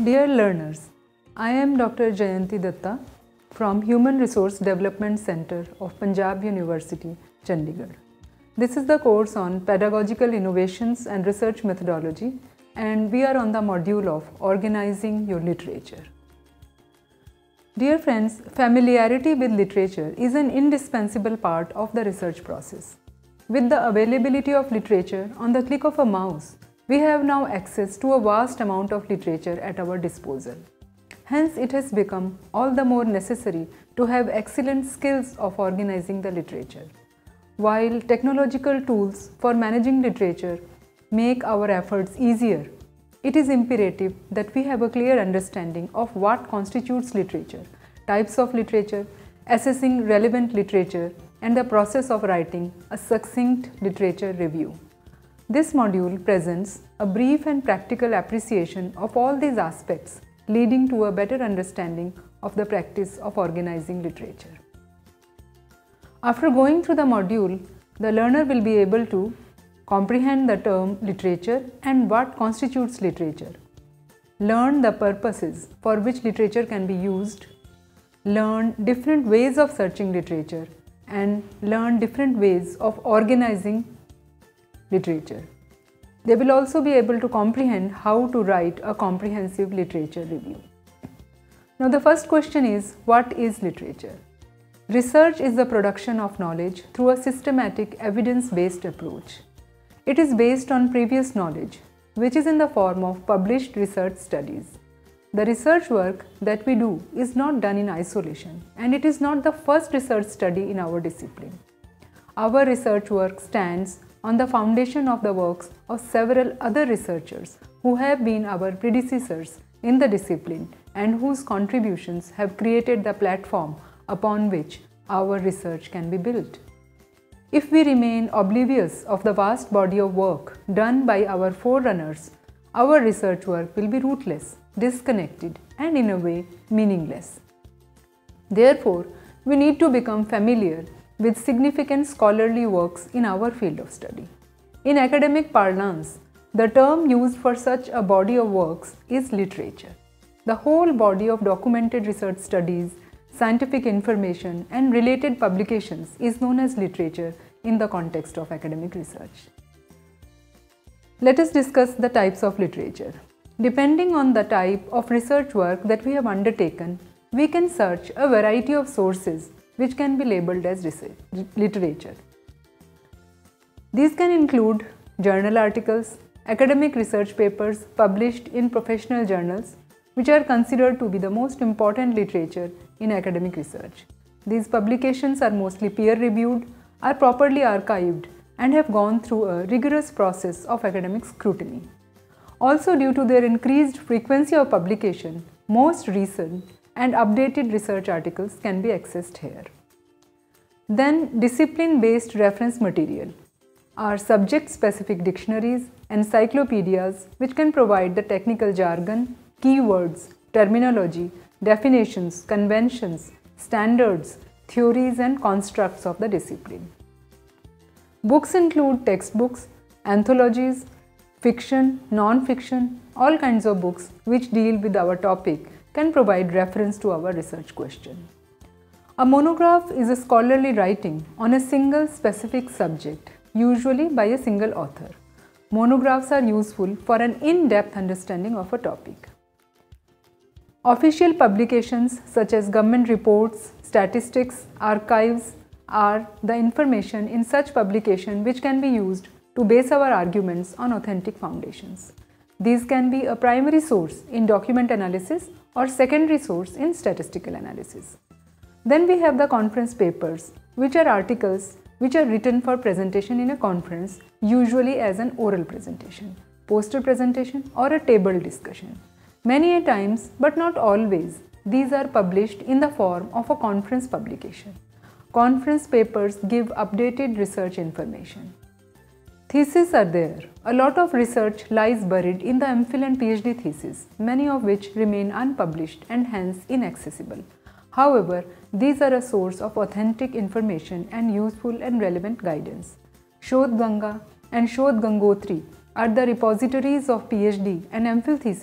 Dear learners, I am Dr. Jayanti Datta from Human Resource Development Center of Punjab University, Chandigarh. This is the course on Pedagogical Innovations and Research Methodology, and we are on the module of Organizing Your Literature. Dear friends, familiarity with literature is an indispensable part of the research process. With the availability of literature on the click of a mouse, we have now access to a vast amount of literature at our disposal. Hence, it has become all the more necessary to have excellent skills of organizing the literature. While technological tools for managing literature make our efforts easier, it is imperative that we have a clear understanding of what constitutes literature, types of literature, assessing relevant literature, and the process of writing a succinct literature review. This module presents a brief and practical appreciation of all these aspects, leading to a better understanding of the practice of organizing literature. After going through the module, the learner will be able to comprehend the term literature and what constitutes literature, learn the purposes for which literature can be used, learn different ways of searching literature, and learn different ways of organizing literature. They will also be able to comprehend how to write a comprehensive literature review. Now the first question is, what is literature? Research is the production of knowledge through a systematic evidence-based approach. It is based on previous knowledge, which is in the form of published research studies. The research work that we do is not done in isolation, and it is not the first research study in our discipline. Our research work stands on the foundation of the works of several other researchers who have been our predecessors in the discipline and whose contributions have created the platform upon which our research can be built. If we remain oblivious of the vast body of work done by our forerunners, our research work will be rootless, disconnected, and in a way meaningless. Therefore, we need to become familiar with significant scholarly works in our field of study. In academic parlance, the term used for such a body of works is literature. The whole body of documented research studies, scientific information, and related publications is known as literature in the context of academic research. Let us discuss the types of literature. Depending on the type of research work that we have undertaken, we can search a variety of sources which can be labeled as literature. These can include journal articles, academic research papers published in professional journals, which are considered to be the most important literature in academic research. These publications are mostly peer-reviewed, are properly archived, and have gone through a rigorous process of academic scrutiny. Also, due to their increased frequency of publication, most recent and updated research articles can be accessed here. Then, discipline-based reference material are subject-specific dictionaries, encyclopedias which can provide the technical jargon, keywords, terminology, definitions, conventions, standards, theories, and constructs of the discipline. Books include textbooks, anthologies, fiction, non-fiction, all kinds of books which deal with our topic can provide reference to our research question. A monograph is a scholarly writing on a single specific subject, usually by a single author. Monographs are useful for an in-depth understanding of a topic. Official publications such as government reports, statistics, archives are the information in such publication which can be used to base our arguments on authentic foundations. These can be a primary source in document analysis or secondary source in statistical analysis. Then we have the conference papers, which are articles which are written for presentation in a conference, usually as an oral presentation, poster presentation, or a table discussion. Many a times, but not always, these are published in the form of a conference publication. Conference papers give updated research information. Theses are there. A lot of research lies buried in the MPhil and PhD thesis, many of which remain unpublished and hence inaccessible. However, these are a source of authentic information and useful and relevant guidance. Shodh Ganga and Shodh Gangotri are the repositories of PhD and MPhil thesis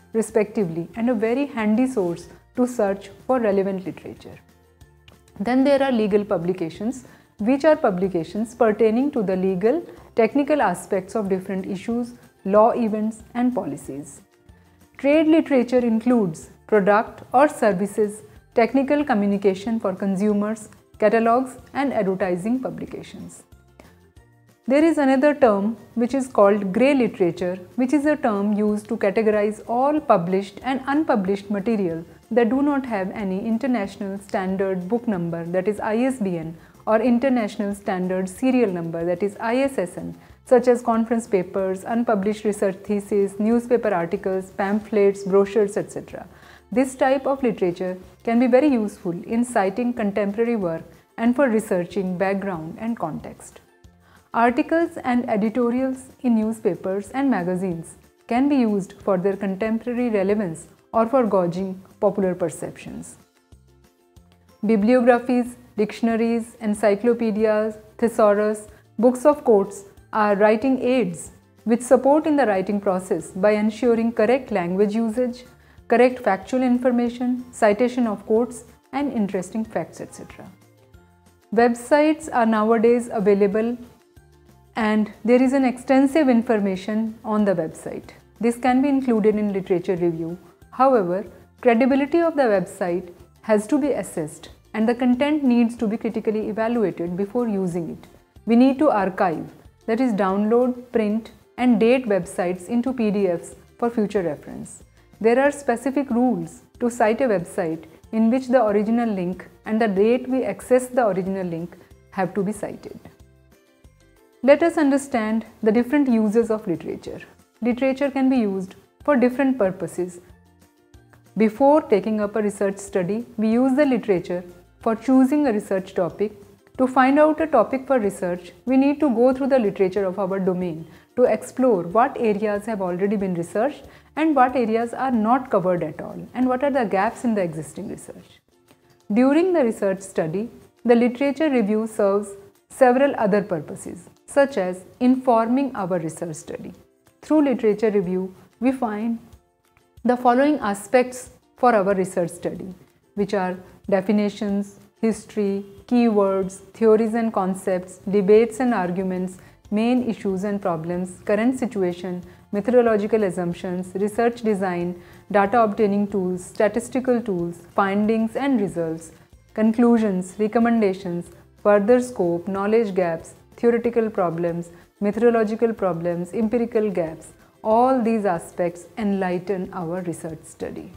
respectively, and a very handy source to search for relevant literature. Then there are legal publications, which are publications pertaining to the legal, technical aspects of different issues, law events, and policies. Trade literature includes product or services, technical communication for consumers, catalogs, and advertising publications. There is another term which is called grey literature, which is a term used to categorize all published and unpublished material that do not have any International Standard Book Number, that is ISBN, or International Standard Serial Number, that is ISSN, such as conference papers, unpublished research theses, newspaper articles, pamphlets, brochures, etc. This type of literature can be very useful in citing contemporary work and for researching background and context. Articles and editorials in newspapers and magazines can be used for their contemporary relevance or for gauging popular perceptions. Bibliographies, dictionaries, encyclopedias, thesaurus, books of quotes are writing aids which support in the writing process by ensuring correct language usage, correct factual information, citation of quotes, and interesting facts, etc. Websites are nowadays available and there is an extensive information on the website. This can be included in literature review. However, credibility of the website has to be assessed and the content needs to be critically evaluated before using it. We need to archive, that is download, print, and date websites into PDFs for future reference. There are specific rules to cite a website in which the original link and the date we access the original link have to be cited. Let us understand the different uses of literature. Literature can be used for different purposes. Before taking up a research study, we use the literature for choosing a research topic. To find out a topic for research, we need to go through the literature of our domain to explore what areas have already been researched and what areas are not covered at all, and what are the gaps in the existing research. During the research study, the literature review serves several other purposes, such as informing our research study. Through literature review, we find the following aspects for our research study, which are definitions, history, keywords, theories and concepts, debates and arguments, main issues and problems, current situation, methodological assumptions, research design, data obtaining tools, statistical tools, findings and results, conclusions, recommendations, further scope, knowledge gaps, theoretical problems, methodological problems, empirical gaps. All these aspects enlighten our research study.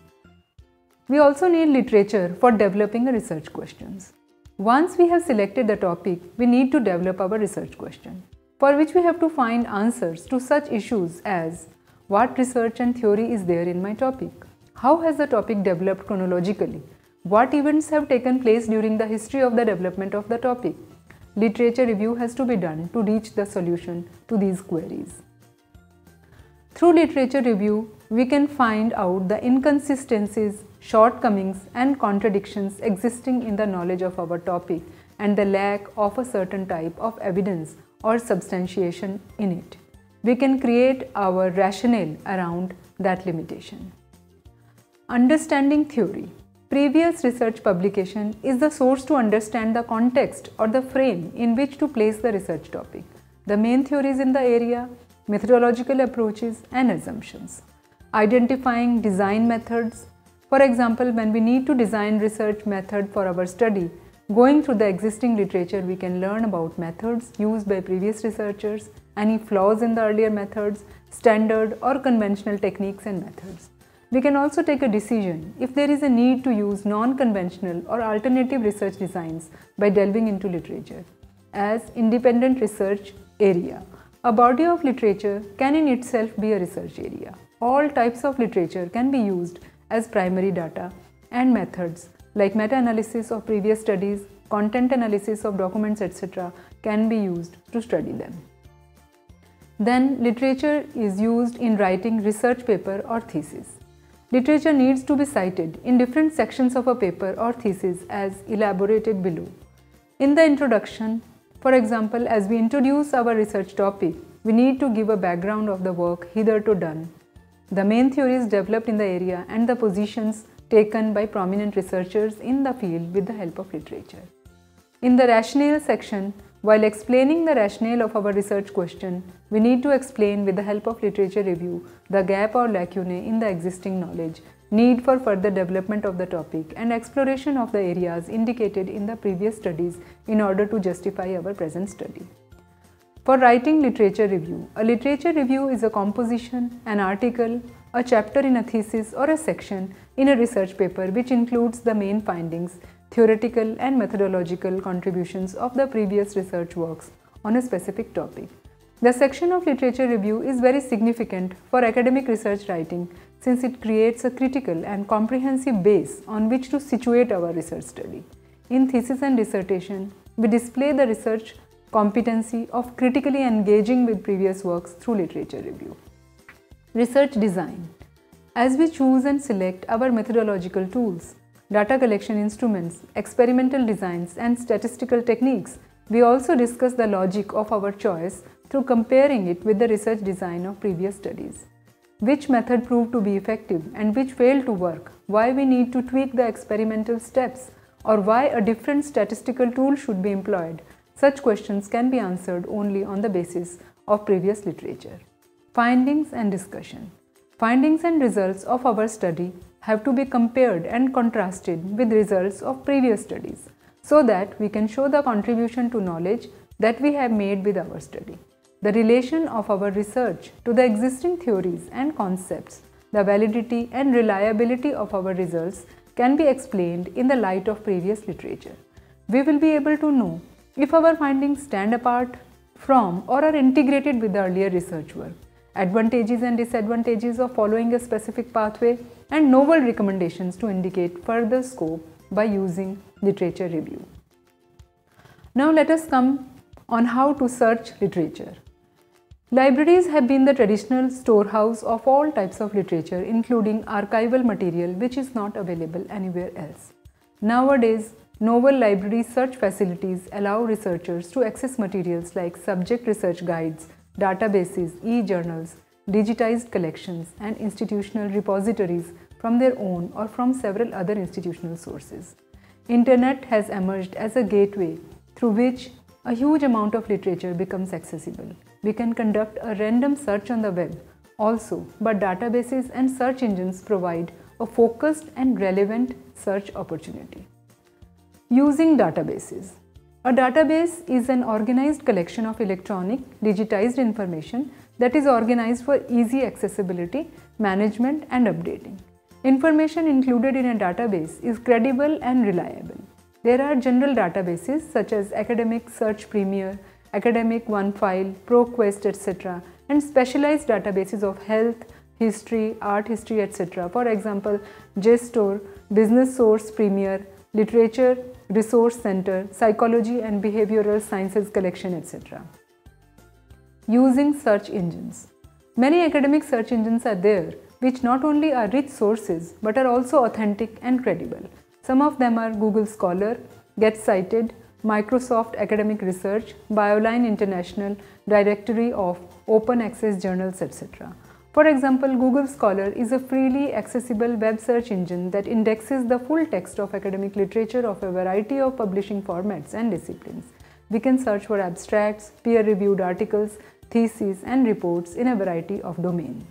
We also need literature for developing research questions. Once we have selected the topic, we need to develop our research question, for which we have to find answers to such issues as what research and theory is there in my topic? How has the topic developed chronologically? What events have taken place during the history of the development of the topic? Literature review has to be done to reach the solution to these queries. Through literature review, we can find out the inconsistencies, shortcomings and contradictions existing in the knowledge of our topic and the lack of a certain type of evidence or substantiation in it. We can create our rationale around that limitation. Understanding theory. Previous research publication is the source to understand the context or the frame in which to place the research topic, the main theories in the area, methodological approaches and assumptions. Identifying design methods. For example, when we need to design research method for our study, going through the existing literature, we can learn about methods used by previous researchers, any flaws in the earlier methods, standard or conventional techniques and methods. We can also take a decision if there is a need to use non-conventional or alternative research designs by delving into literature. As independent research area, a body of literature can in itself be a research area. All types of literature can be used as primary data, and methods like meta-analysis of previous studies, content analysis of documents, etc. can be used to study them. Then literature is used in writing research paper or thesis. Literature needs to be cited in different sections of a paper or thesis as elaborated below. In the introduction, for example, as we introduce our research topic, we need to give a background of the work hitherto done. the main theories developed in the area and the positions taken by prominent researchers in the field with the help of literature. In the rationale section, while explaining the rationale of our research question, we need to explain with the help of literature review the gap or lacunae in the existing knowledge, need for further development of the topic, and exploration of the areas indicated in the previous studies in order to justify our present study. For writing literature review, a literature review is a composition, an article, a chapter in a thesis or a section in a research paper which includes the main findings, theoretical and methodological contributions of the previous research works on a specific topic. The section of literature review is very significant for academic research writing since it creates a critical and comprehensive base on which to situate our research study. In thesis and dissertation, we display the research competency of critically engaging with previous works through literature review. Research design. As we choose and select our methodological tools, data collection instruments, experimental designs, and statistical techniques, we also discuss the logic of our choice through comparing it with the research design of previous studies. Which method proved to be effective and which failed to work, why we need to tweak the experimental steps, or why a different statistical tool should be employed. Such questions can be answered only on the basis of previous literature. Findings and discussion. Findings and results of our study have to be compared and contrasted with results of previous studies so that we can show the contribution to knowledge that we have made with our study. The relation of our research to the existing theories and concepts, the validity and reliability of our results can be explained in the light of previous literature. We will be able to know if our findings stand apart from or are integrated with the earlier research work, advantages and disadvantages of following a specific pathway, and novel recommendations to indicate further scope by using literature review. Now let us come on how to search literature. Libraries have been the traditional storehouse of all types of literature, including archival material which is not available anywhere else. Nowadays, novel library search facilities allow researchers to access materials like subject research guides, databases, e-journals, digitized collections, and institutional repositories from their own or from several other institutional sources. Internet has emerged as a gateway through which a huge amount of literature becomes accessible. We can conduct a random search on the web also, but databases and search engines provide a focused and relevant search opportunity. Using databases. A database is an organized collection of electronic, digitized information that is organized for easy accessibility, management, and updating. Information included in a database is credible and reliable. There are general databases such as Academic Search Premier, Academic OneFile, ProQuest, etc., and specialized databases of health, history, art history, etc. For example, JSTOR, Business Source Premier, Literature Resource Center, Psychology and Behavioral Sciences Collection, etc. Using search engines. Many academic search engines are there which not only are rich sources but are also authentic and credible. Some of them are Google Scholar, GetCited, Microsoft Academic Research, BioLine International, Directory of Open Access Journals, etc. For example, Google Scholar is a freely accessible web search engine that indexes the full text of academic literature of a variety of publishing formats and disciplines. We can search for abstracts, peer-reviewed articles, theses, and reports in a variety of domains.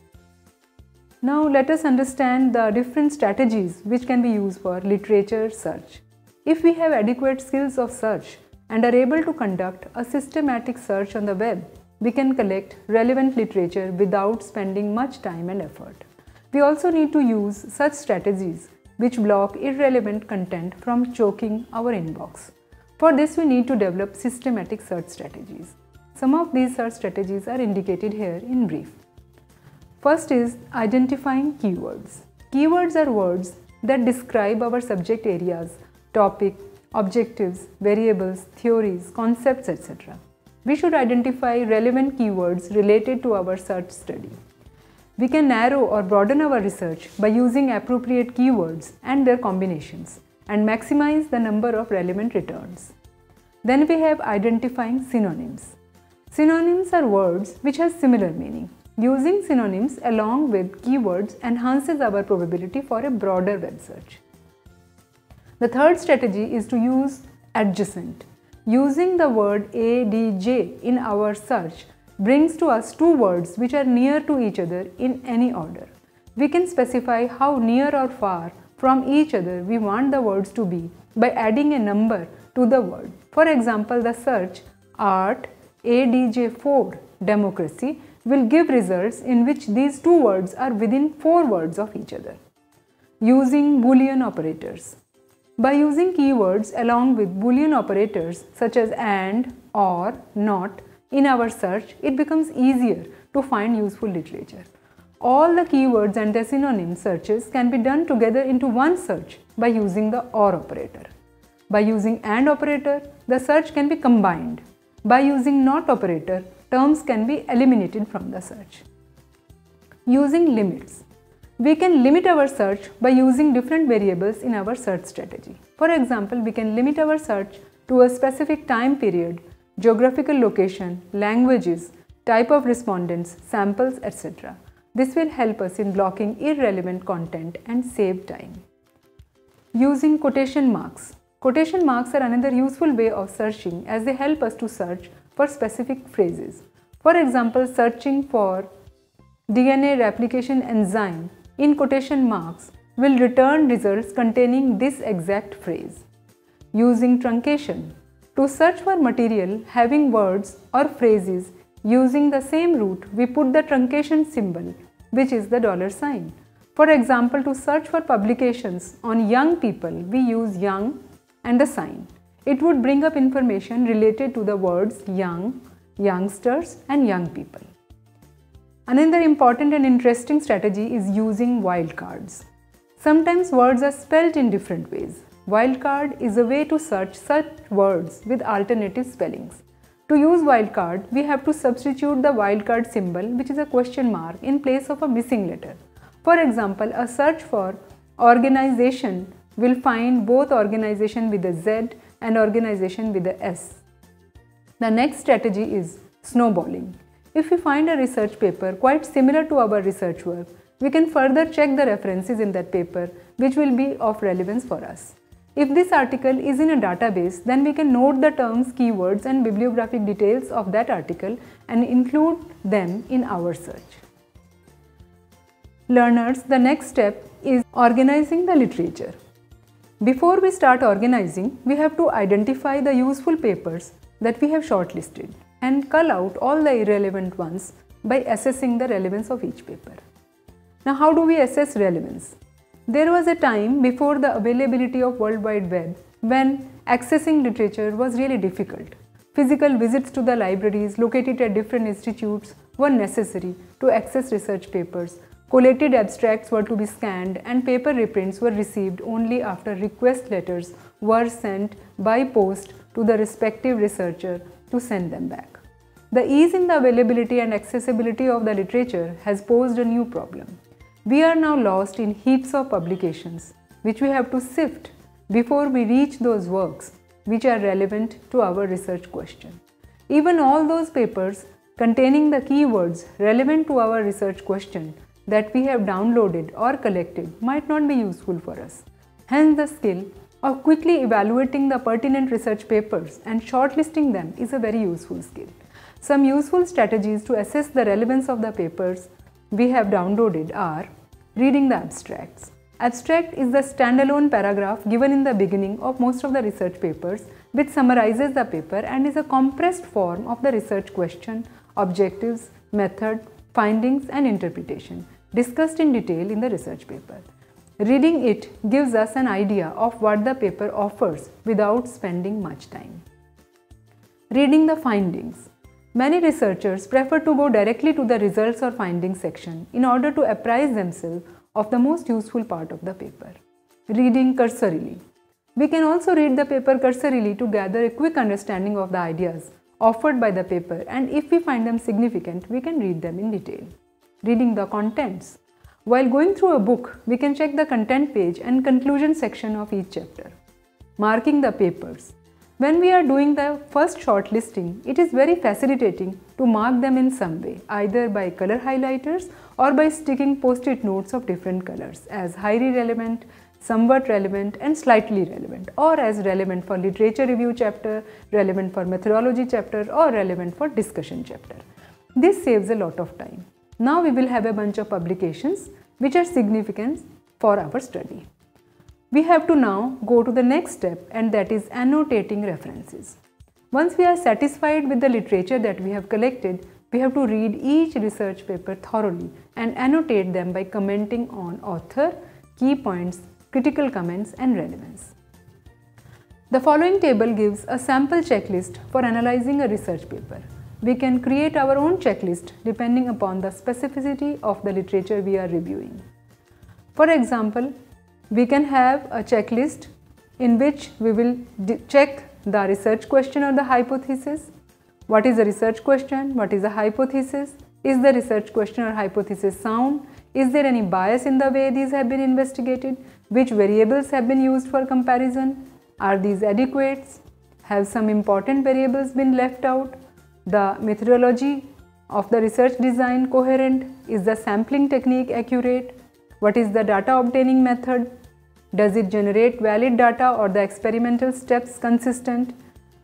Now let us understand the different strategies which can be used for literature search. If we have adequate skills of search and are able to conduct a systematic search on the web, we can collect relevant literature without spending much time and effort. We also need to use such strategies which block irrelevant content from choking our inbox. For this, we need to develop systematic search strategies. Some of these search strategies are indicated here in brief. First is identifying keywords. Keywords are words that describe our subject areas, topic, objectives, variables, theories, concepts, etc. We should identify relevant keywords related to our search study. We can narrow or broaden our research by using appropriate keywords and their combinations and maximize the number of relevant returns. Then we have identifying synonyms. Synonyms are words which have similar meaning. Using synonyms along with keywords enhances our probability for a broader web search. The third strategy is to use adjacent. Using the word ADJ in our search brings to us two words which are near to each other in any order. We can specify how near or far from each other we want the words to be by adding a number to the word. For example, the search art ADJ4 democracy will give results in which these two words are within 4 words of each other. Using Boolean operators. By using keywords along with Boolean operators such as and, or, not in our search, it becomes easier to find useful literature. All the keywords and their synonym searches can be done together into one search by using the or operator. By using and operator, the search can be combined. By using not operator, terms can be eliminated from the search. Using limits. We can limit our search by using different variables in our search strategy. For example, we can limit our search to a specific time period, geographical location, languages, type of respondents, samples, etc. This will help us in blocking irrelevant content and save time. Using quotation marks. Quotation marks are another useful way of searching as they help us to search for specific phrases. For example, searching for DNA replication enzyme in quotation marks will return results containing this exact phrase. Using truncation. To search for material having words or phrases using the same root, we put the truncation symbol, which is the $sign. For example, to search for publications on young people, we use young and the sign. It would bring up information related to the words young, youngsters, and young people. Another important and interesting strategy is using wildcards. Sometimes words are spelled in different ways. Wildcard is a way to search such words with alternative spellings. To use wildcard, we have to substitute the wildcard symbol, which is a question mark, in place of a missing letter. For example, a search for organization will find both organization with a Z and organization with a S. The next strategy is snowballing. If we find a research paper quite similar to our research work, we can further check the references in that paper which will be of relevance for us. If this article is in a database, then we can note the terms, keywords and bibliographic details of that article and include them in our search. Learners, the next step is organizing the literature. Before we start organizing, we have to identify the useful papers that we have shortlisted and cull out all the irrelevant ones by assessing the relevance of each paper. Now, how do we assess relevance? There was a time before the availability of World Wide Web when accessing literature was really difficult. Physical visits to the libraries located at different institutes were necessary to access research papers. Collated abstracts were to be scanned and paper reprints were received only after request letters were sent by post to the respective researcher to send them back. The ease in the availability and accessibility of the literature has posed a new problem. We are now lost in heaps of publications which we have to sift before we reach those works which are relevant to our research question. Even all those papers containing the keywords relevant to our research question that we have downloaded or collected might not be useful for us. Hence, the skill of quickly evaluating the pertinent research papers and shortlisting them is a very useful skill. Some useful strategies to assess the relevance of the papers we have downloaded are reading the abstracts. Abstract is the standalone paragraph given in the beginning of most of the research papers which summarizes the paper and is a compressed form of the research question, objectives, method, findings and interpretation discussed in detail in the research paper. Reading it gives us an idea of what the paper offers without spending much time. Reading the findings. Many researchers prefer to go directly to the results or findings section in order to apprise themselves of the most useful part of the paper. Reading cursorily. We can also read the paper cursorily to gather a quick understanding of the ideas offered by the paper, and if we find them significant, we can read them in detail. Reading the contents. While going through a book, we can check the content page and conclusion section of each chapter. Marking the papers. When we are doing the first shortlisting, it is very facilitating to mark them in some way, either by color highlighters or by sticking post-it notes of different colors as highly relevant, somewhat relevant and slightly relevant, or as relevant for literature review chapter, relevant for methodology chapter, or relevant for discussion chapter. This saves a lot of time. Now we will have a bunch of publications which are significant for our study. We have to now go to the next step, and that is annotating references. Once we are satisfied with the literature that we have collected, we have to read each research paper thoroughly and annotate them by commenting on author, key points, critical comments and relevance. The following table gives a sample checklist for analyzing a research paper. We can create our own checklist depending upon the specificity of the literature we are reviewing. For example, we can have a checklist in which we will check the research question or the hypothesis. What is a research question? What is a hypothesis? Is the research question or hypothesis sound? Is there any bias in the way these have been investigated? Which variables have been used for comparison? Are these adequate? Have some important variables been left out? The methodology of the research design coherent? Is the sampling technique accurate? What is the data obtaining method? Does it generate valid data or the experimental steps consistent?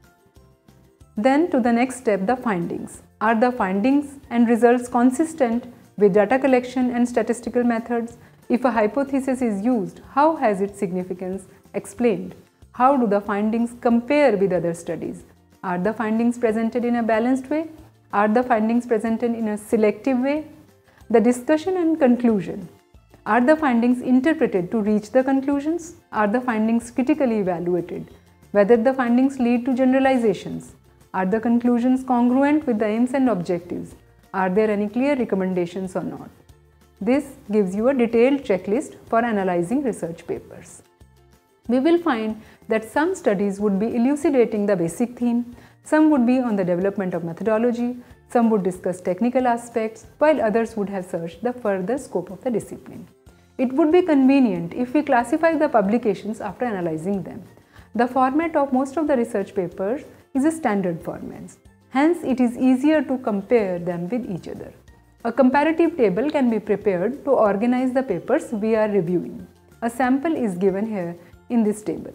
Then to the next step, the findings. Are the findings and results consistent with data collection and statistical methods? If a hypothesis is used, how has its significance explained? How do the findings compare with other studies? Are the findings presented in a balanced way? Are the findings presented in a selective way? The discussion and conclusion. Are the findings interpreted to reach the conclusions? Are the findings critically evaluated? Whether the findings lead to generalizations? Are the conclusions congruent with the aims and objectives? Are there any clear recommendations or not? This gives you a detailed checklist for analyzing research papers. We will find that some studies would be elucidating the basic theme, some would be on the development of methodology, some would discuss technical aspects, while others would have searched the further scope of the discipline. It would be convenient if we classify the publications after analyzing them. The format of most of the research papers is a standard format. Hence, it is easier to compare them with each other. A comparative table can be prepared to organize the papers we are reviewing. A sample is given here in this table.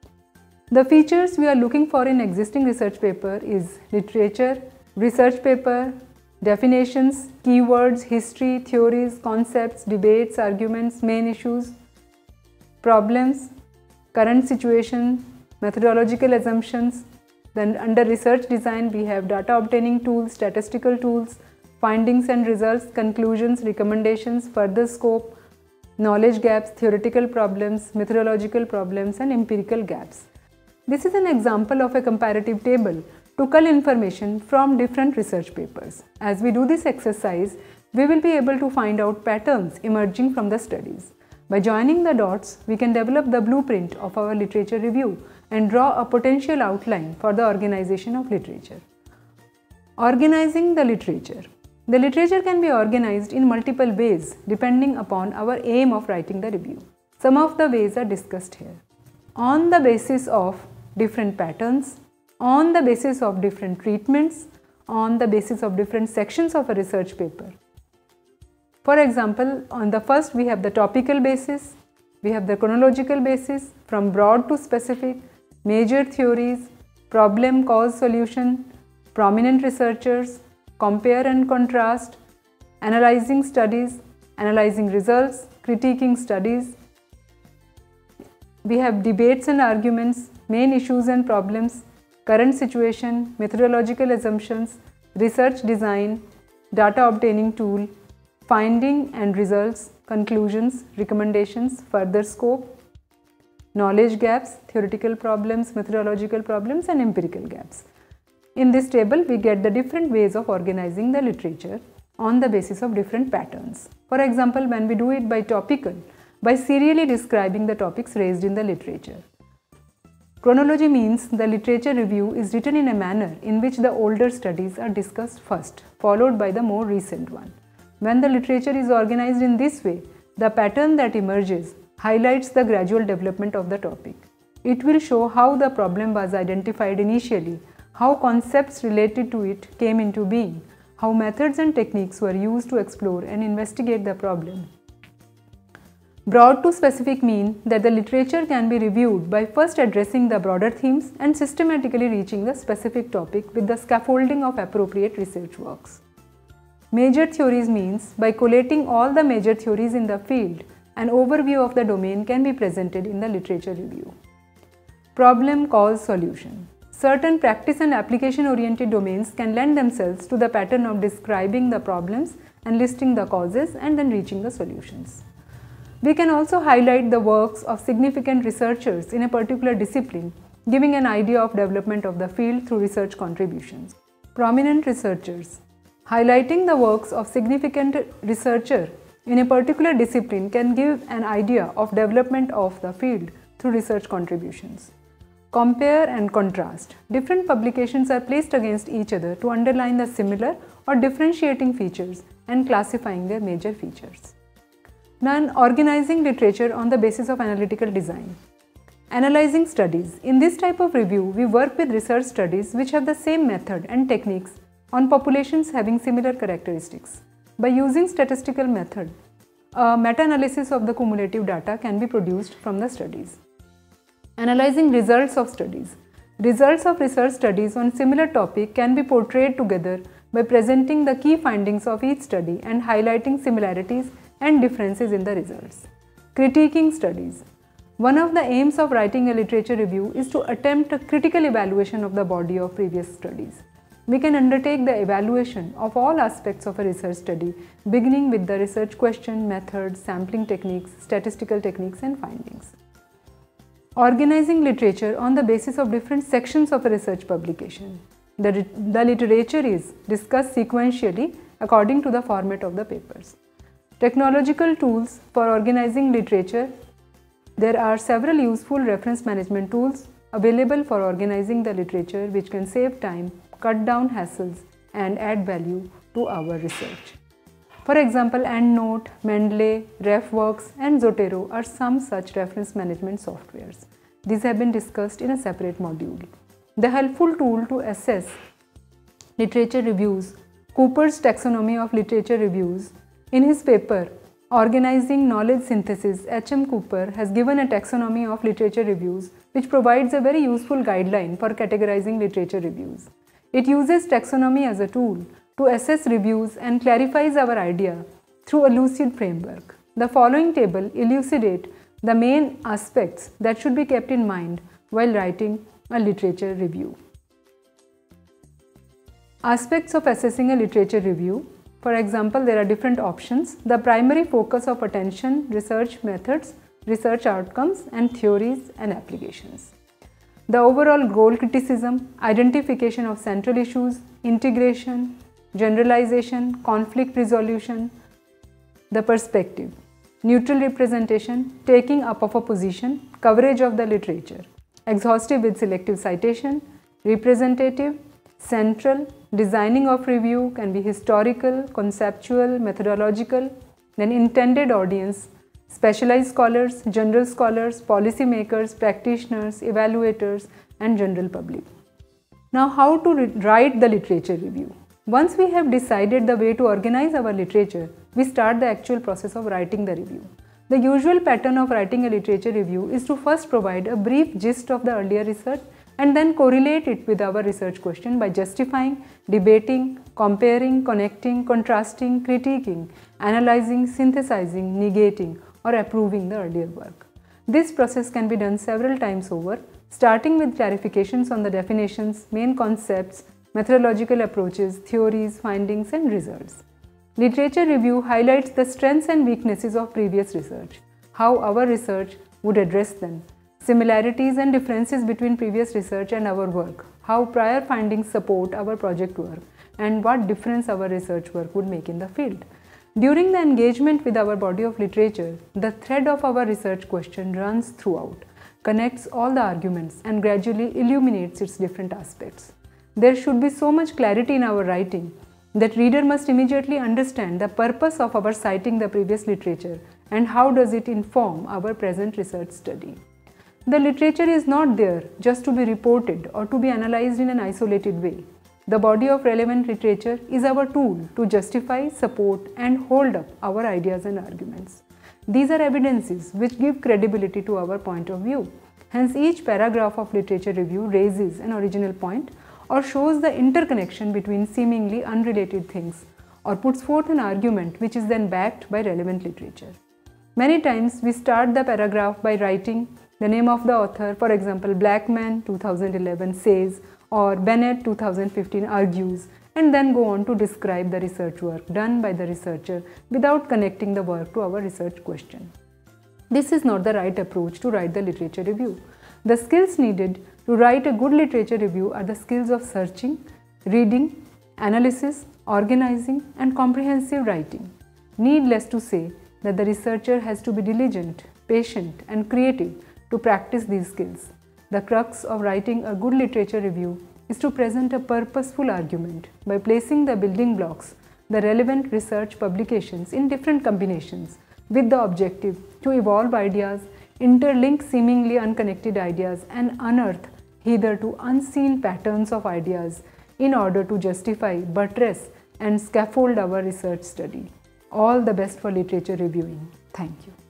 The features we are looking for in existing research paper is literature, research paper, definitions, keywords, history, theories, concepts, debates, arguments, main issues, problems, current situation, methodological assumptions. Then under research design we have data obtaining tools, statistical tools, findings and results, conclusions, recommendations, further scope, knowledge gaps, theoretical problems, methodological problems and empirical gaps. This is an example of a comparative table to cull information from different research papers. As we do this exercise, we will be able to find out patterns emerging from the studies. By joining the dots, we can develop the blueprint of our literature review and draw a potential outline for the organization of literature. Organizing the literature. The literature can be organized in multiple ways depending upon our aim of writing the review. Some of the ways are discussed here. On the basis of different patterns, on the basis of different treatments, on the basis of different sections of a research paper. For example, on the first we have the topical basis, we have the chronological basis, from broad to specific, major theories, problem, cause, solution, prominent researchers, compare and contrast, analyzing studies, analyzing results, critiquing studies. We have debates and arguments, main issues and problems, current situation, methodological assumptions, research design, data obtaining tool, finding and results, conclusions, recommendations, further scope, knowledge gaps, theoretical problems, methodological problems and empirical gaps. In this table, we get the different ways of organizing the literature on the basis of different patterns. For example, when we do it by topical, by serially describing the topics raised in the literature. Chronology means the literature review is written in a manner in which the older studies are discussed first, followed by the more recent one. When the literature is organized in this way, the pattern that emerges highlights the gradual development of the topic. It will show how the problem was identified initially, how concepts related to it came into being, how methods and techniques were used to explore and investigate the problem. Broad to specific mean that the literature can be reviewed by first addressing the broader themes and systematically reaching the specific topic with the scaffolding of appropriate research works. Major theories means by collating all the major theories in the field, an overview of the domain can be presented in the literature review. Problem, cause, solution. Certain practice and application oriented domains can lend themselves to the pattern of describing the problems and listing the causes and then reaching the solutions. We can also highlight the works of significant researchers in a particular discipline, giving an idea of development of the field through research contributions. Prominent researchers. Highlighting the works of significant researcher in a particular discipline can give an idea of development of the field through research contributions. Compare and contrast. Different publications are placed against each other to underline the similar or differentiating features and classifying their major features. Now, organizing literature on the basis of analytical design. Analyzing studies. In this type of review, we work with research studies which have the same method and techniques on populations having similar characteristics. By using statistical method, a meta-analysis of the cumulative data can be produced from the studies. Analyzing results of studies. Results of research studies on similar topic can be portrayed together by presenting the key findings of each study and highlighting similarities and differences in the results. Critiquing studies. One of the aims of writing a literature review is to attempt a critical evaluation of the body of previous studies. We can undertake the evaluation of all aspects of a research study, beginning with the research question, methods, sampling techniques, statistical techniques, and findings. Organizing literature on the basis of different sections of a research publication. The literature is discussed sequentially according to the format of the papers. Technological tools for organizing literature. There are several useful reference management tools available for organizing the literature which can save time, cut down hassles, and add value to our research. For example, EndNote, Mendeley, RefWorks, and Zotero are some such reference management softwares. These have been discussed in a separate module. The helpful tool to assess literature reviews, Cooper's Taxonomy of Literature Reviews. In his paper, Organizing Knowledge Synthesis, H.M. Cooper has given a taxonomy of literature reviews which provides a very useful guideline for categorizing literature reviews. It uses taxonomy as a tool to assess reviews and clarifies our idea through a lucid framework. The following table elucidates the main aspects that should be kept in mind while writing a literature review. Aspects of assessing a literature review. For example, there are different options. The primary focus of attention, research methods, research outcomes, and theories and applications. The overall goal criticism, identification of central issues, integration, generalization, conflict resolution. The perspective, neutral representation, taking up of a position, coverage of the literature, exhaustive with selective citation, representative, central, designing of review can be historical, conceptual, methodological, then intended audience, specialized scholars, general scholars, policy makers, practitioners, evaluators, and general public. Now, how to write the literature review? Once we have decided the way to organize our literature, we start the actual process of writing the review. The usual pattern of writing a literature review is to first provide a brief gist of the earlier research and then correlate it with our research question by justifying, debating, comparing, connecting, contrasting, critiquing, analyzing, synthesizing, negating, or approving the earlier work. This process can be done several times over, starting with clarifications on the definitions, main concepts, methodological approaches, theories, findings, and results. Literature review highlights the strengths and weaknesses of previous research, how our research would address them, similarities and differences between previous research and our work, how prior findings support our project work, and what difference our research work would make in the field. During the engagement with our body of literature, the thread of our research question runs throughout, connects all the arguments, and gradually illuminates its different aspects. There should be so much clarity in our writing that reader must immediately understand the purpose of our citing the previous literature and how does it inform our present research study. The literature is not there just to be reported or to be analyzed in an isolated way. The body of relevant literature is our tool to justify, support, and hold up our ideas and arguments. These are evidences which give credibility to our point of view. Hence, each paragraph of literature review raises an original point or shows the interconnection between seemingly unrelated things, or puts forth an argument which is then backed by relevant literature. Many times we start the paragraph by writing the name of the author, for example, Blackman 2011 says, or Bennett 2015 argues, and then go on to describe the research work done by the researcher without connecting the work to our research question. This is not the right approach to write the literature review. The skills needed to write a good literature review are the skills of searching, reading, analysis, organizing, and comprehensive writing. Needless to say that the researcher has to be diligent, patient, and creative to practice these skills. The crux of writing a good literature review is to present a purposeful argument by placing the building blocks, the relevant research publications in different combinations, with the objective to evolve ideas, interlink seemingly unconnected ideas, and unearth hitherto unseen patterns of ideas in order to justify, buttress, and scaffold our research study. All the best for literature reviewing. Thank you.